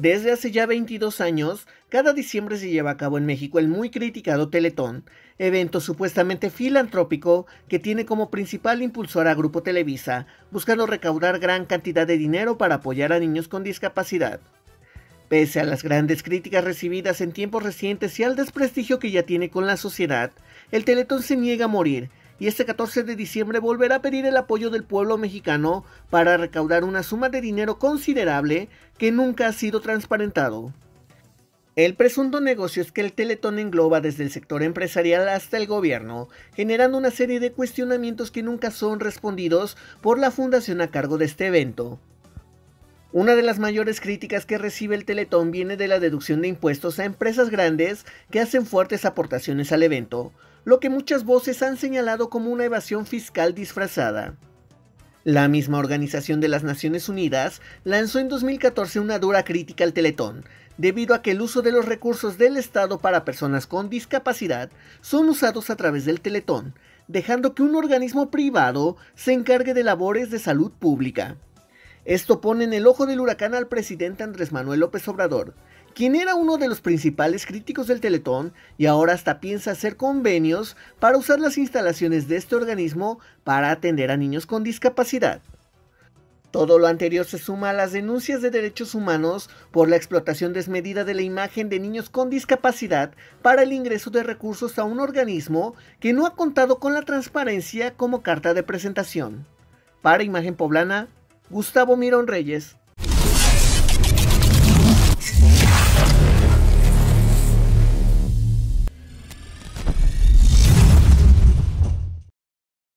Desde hace ya 22 años, cada diciembre se lleva a cabo en México el muy criticado Teletón, evento supuestamente filantrópico que tiene como principal impulsor a Grupo Televisa, buscando recaudar gran cantidad de dinero para apoyar a niños con discapacidad. Pese a las grandes críticas recibidas en tiempos recientes y al desprestigio que ya tiene con la sociedad, el Teletón se niega a morir, y este 14 de diciembre volverá a pedir el apoyo del pueblo mexicano para recaudar una suma de dinero considerable que nunca ha sido transparentado. El presunto negocio es que el Teletón engloba desde el sector empresarial hasta el gobierno, generando una serie de cuestionamientos que nunca son respondidos por la fundación a cargo de este evento. Una de las mayores críticas que recibe el Teletón viene de la deducción de impuestos a empresas grandes que hacen fuertes aportaciones al evento, lo que muchas voces han señalado como una evasión fiscal disfrazada. La misma Organización de las Naciones Unidas lanzó en 2014 una dura crítica al Teletón, debido a que el uso de los recursos del Estado para personas con discapacidad son usados a través del Teletón, dejando que un organismo privado se encargue de labores de salud pública. Esto pone en el ojo del huracán al presidente Andrés Manuel López Obrador, quien era uno de los principales críticos del Teletón y ahora hasta piensa hacer convenios para usar las instalaciones de este organismo para atender a niños con discapacidad. Todo lo anterior se suma a las denuncias de derechos humanos por la explotación desmedida de la imagen de niños con discapacidad para el ingreso de recursos a un organismo que no ha contado con la transparencia como carta de presentación. Para Imagen Poblana, Gustavo Mirón Reyes.